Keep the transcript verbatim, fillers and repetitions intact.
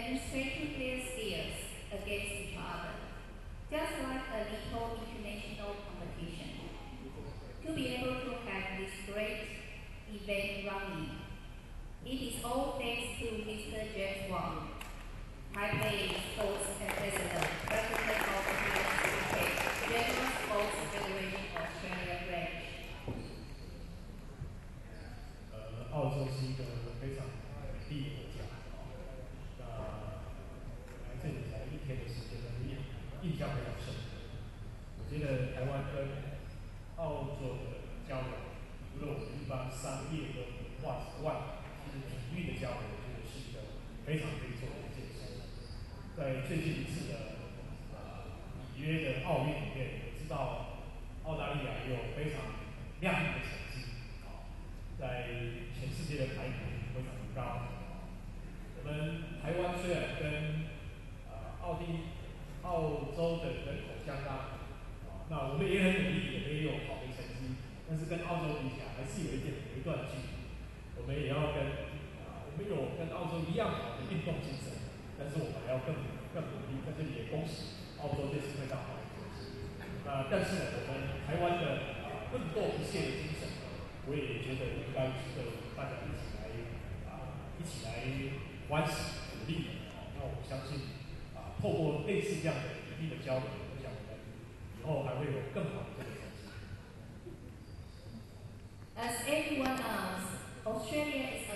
demonstrating their skills against each other, just like a little international competition. To be able to have this great event running, it is all thanks to Mister James Wong, Taipei Sports Ambassador, President of the Taipei General Sports Federation Australia Branch. 呃，澳洲是一个非常美丽的国家，那来这里才一天的时间呢，印印象非常深刻。我觉得台湾跟澳洲的交流，除了我们一般商业跟文化之外，其实体育的交流，我觉得是一个非常可以做的一件事。在最近一次的呃里约的奥运里面，我知道澳大利亚也有非常亮丽的成绩，啊，在全世界的排名非常的高。我们台湾虽然跟呃奥地澳洲的人口相当，啊，那我们也很努力，也没有好的成绩，但是跟澳洲比起来，还是有一点有一段距离。我们也要跟啊、我们有跟澳洲一样好的运动精神，但是我们还要更更努力。在这里也恭喜澳洲这次会上好的成绩。那但是呢，我们台湾的啊奋斗不懈的精神，我也觉得应该值得大家一起来啊一起来欢喜鼓励。啊，那我相信啊，透过类似这样的一定的交流，我想我们以后还会有更好的这个成绩。 As everyone knows, Australia is